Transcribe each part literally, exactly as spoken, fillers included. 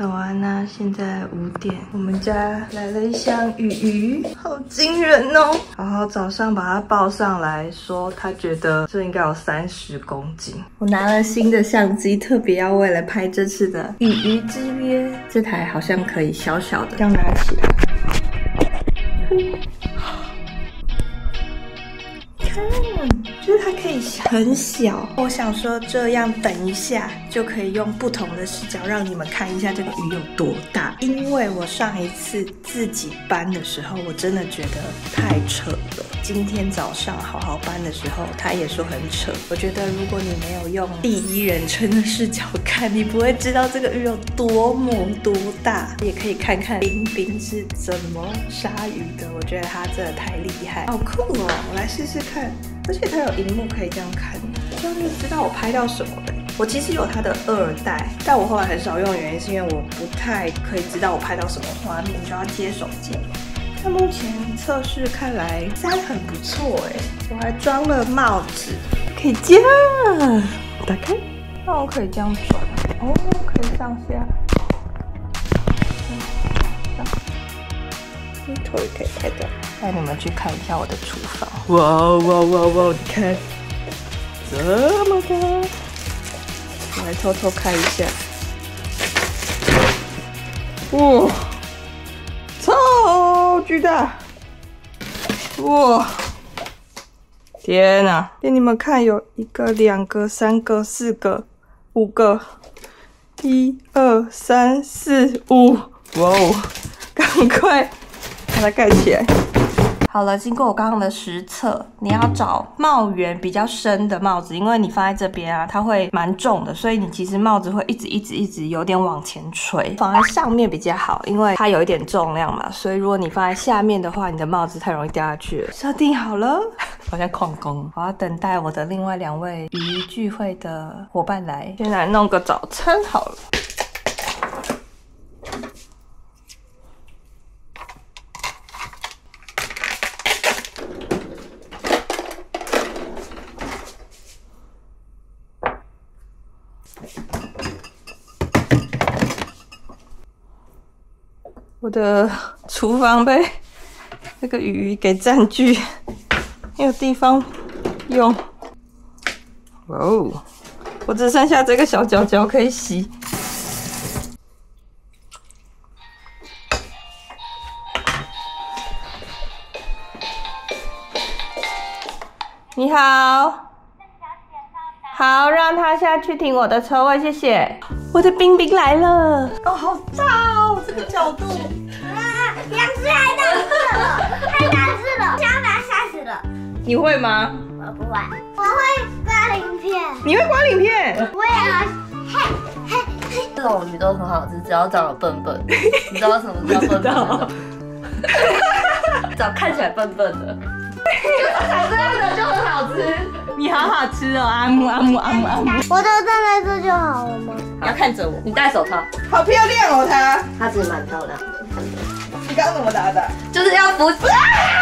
早安啊，现在五点，我们家来了一箱鱼鱼，好惊人哦！然后早上把它抱上来说，他觉得这应该有三十公斤。我拿了新的相机，特别要为了拍这次的鱼鱼之约。这台好像可以小小的这样拿起来，看，就是它可以很小。我想说这样等一下就可以用不同的视角让你们看一下这个鱼有多大。因为我上一次自己搬的时候，我真的觉得太扯了。今天早上好好搬的时候，他也说很扯。我觉得如果你没有用第一人称的视角看，你不会知道这个鱼有多么多大。也可以看看冰冰是怎么杀鱼的，我觉得他真的太厉害，好酷哦！我来试试看。而且它有荧幕可以这样看，这样就知道我拍到什么了。我其实有它的二代，但我后来很少用的原因是因为我不太可以知道我拍到什么画面，就要接手机。但目前测试看来三很不错哎，我还装了帽子，可以这样打开，那我可以这样转哦，可以上下，上，镜头也可以拍到。带你们去看一下我的厨房，哇哇哇哇！你看，这么大，我来偷偷看一下，哇，超巨大，哇！天哪！给你们看，有一个、两个、三个、四个、五个，一二三四五，哇哦！赶快把它盖起来。好了，经过我刚刚的实测，你要找帽缘比较深的帽子，因为你放在这边啊，它会蛮重的，所以你其实帽子会一直一直一直有点往前垂。放在上面比较好，因为它有一点重量嘛，所以如果你放在下面的话，你的帽子太容易掉下去了。设定好了，好像旷工，我要等待我的另外两位鱼聚会的伙伴来，先来弄个早餐好了。我的厨房被那个鱼给占据，没有地方用。哇哦！我只剩下这个小角角可以洗。你好，好，让他下去停我的车位，谢谢。我的冰冰来了，哦，好大哦，这个角度。 啊，两只还难吃了，太难吃了，想要把它杀死了。 你会吗？ 我不会，我会刮鳞片。 你会刮鳞片？ 我也要，嘿嘿嘿。 这种鱼都很好吃，只要长得笨笨。你知道什么叫笨笨的？长看起来笨笨的，就是长这样的就很好吃。 你好好吃哦，阿木阿木阿木阿木。 我都站在这就好了吗？ 你要看着我， 你戴手套， 好漂亮哦，它。 它其实蛮漂亮的。 你刚刚怎么打的？ 就是要扶。 好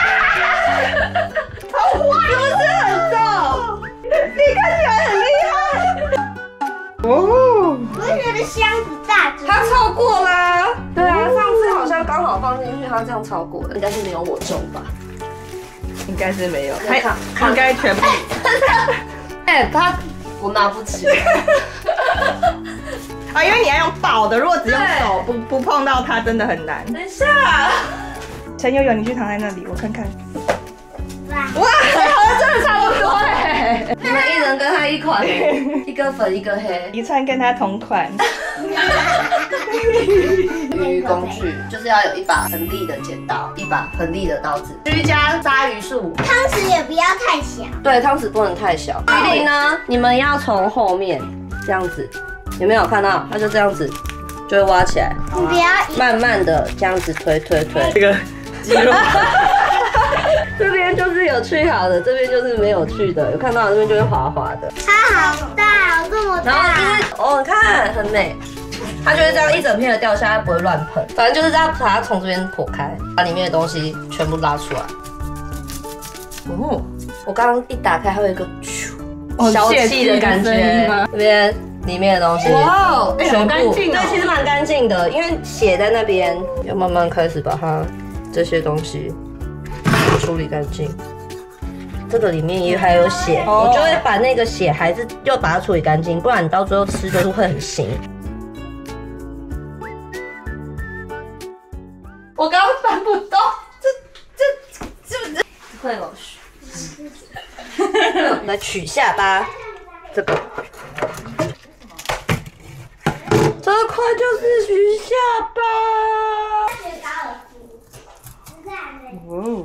滑，是不是很重？你看起来很厉害。哦， 我觉得箱子大， 它超过啦。对啊，上次好像刚好放进去，它这样超过了，应该是没有我重吧？ 应该是没有， 还应该全部。 哎，它我拿不起。 啊，因为你要用抱的，如果只用手不不碰到它，真的很难。 等一下， 陈悠悠，你去躺在那里，我看看。 哇， 哇，好像真的差不多哎。你们一人跟他一款，一个粉一个黑。 一串跟他同款。 鱼工具就是要有一把很利的剪刀，一把很利的刀子，居家杀鱼术。 汤匙也不要太小。 对，汤匙不能太小。鱼鳞呢，你们要从后面这样子，有没有看到？它就这样子就会挖起来， 你不要慢慢的这样子推推推。 这个肌肉。 这边就是有去好的，这边就是没有去的，有看到这边就是滑滑的。 它好大，这么大。 然后就是哦，你看很美，它就会这样一整片的掉下来，不会乱喷。反正就是这样，把它从这边剖开，把里面的东西全部拉出来。哦，我刚刚一打开，还有一个咻消气的感觉。这边里面的东西。 哇，哎，好干净对， 哦。 其实蛮干净的，因为血在那边，要慢慢开始把它这些东西处理干净。这个里面也还有血， 哦我就会把那个血还是又把它处理干净，不然你到最后吃就是会很腥。我刚刚翻不动，这这这这会老师。来取下巴，这个，这块就是取下巴。哦，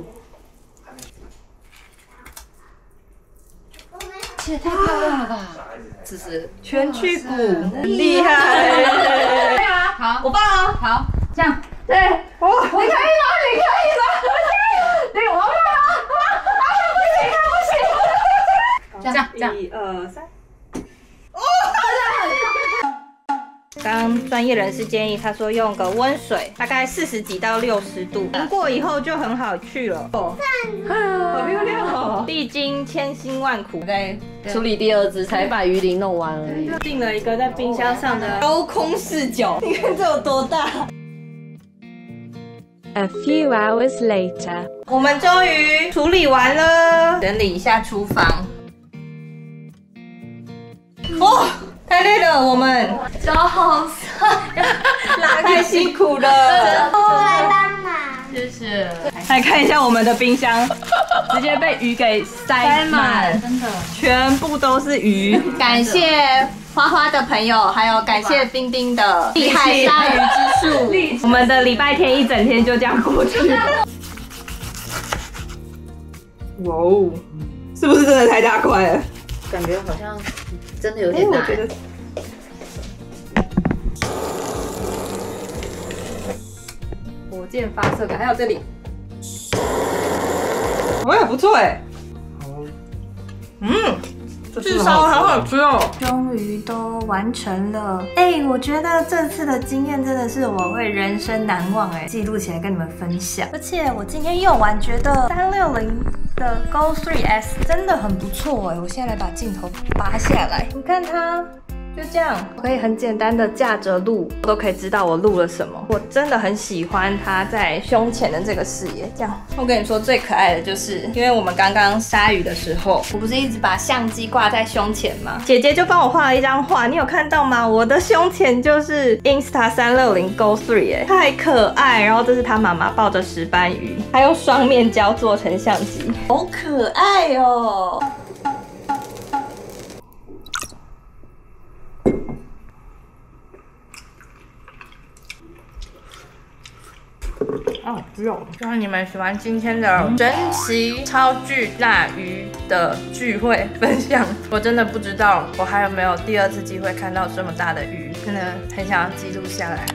这也太漂亮了吧！这是全去骨，厉害！ 对啊，好， 我棒啊！ 好，这样， 对， 哇， 你可以吗？你可以吗？你我不行，不行，不行，这样这样， 一二三。刚专业人士建议，他说用个温水，大概四十几到六十度，淋过以后就很好去了。哦，好漂亮哦！历经千辛万苦， 在处理第二只才把鱼鳞弄完而已。 进了一个在冰箱上的高空视角，你看这有多大？ A few hours later. 我们终于处理完了，整理一下厨房。哦，太累了，我们脚好酸， 拉太辛苦了。 我来帮忙。 谢谢。 来看一下我们的冰箱，直接被鱼给塞满， 真的。 全部都是鱼。感谢花花的朋友，还有感谢冰冰的厉害鲨鱼之术。我们的礼拜天一整天就这样过去了。哇哦，是不是真的太大块了？ 感觉好像真的有点大。 我觉得火箭发射感，还有这里，我也不错哎。嗯，至少好好吃哦。终于都完成了，哎、我觉得这次的经验真的是我会人生难忘哎，记录起来跟你们分享。而且我今天用完觉得三六零的 Go 三 S 真的很不错哎，我现在来把镜头拔下来，你看它。就这样，我可以很简单的架着录，我都可以知道我录了什么。我真的很喜欢它在胸前的这个视野。这样，我跟你说最可爱的就是，因为我们刚刚杀鱼的时候，我不是一直把相机挂在胸前吗？姐姐就帮我画了一张画，你有看到吗？我的胸前就是 Insta 三六零 Go 三，哎，太可爱。然后这是他妈妈抱着石斑鱼，还用双面胶做成相机，好可爱哦。哦，肉！希望你们喜欢今天的神奇超巨大鱼的聚会分享。我真的不知道我还有没有第二次机会看到这么大的鱼，真的很想要记录下来。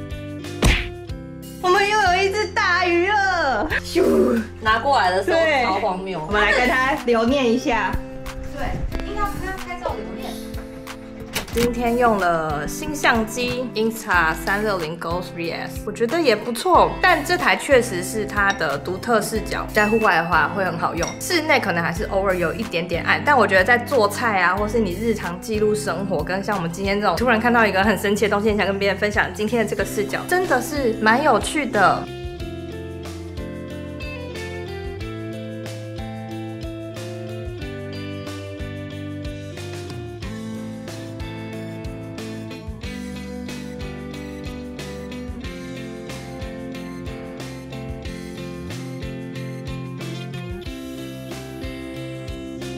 我们又有一只大鱼了，咻！ 拿过来的时候对超荒谬。 我们来跟它留念一下。 对，应该不要拍照留念。 今天用了新相机 Insta 三六零 Go 三 S， 我觉得也不错，但这台确实是它的独特视角，在户外的话会很好用，室内可能还是偶尔有一点点暗，但我觉得在做菜啊，或是你日常记录生活，跟像我们今天这种突然看到一个很神奇的东西，很想跟别人分享今天的这个视角，真的是蛮有趣的。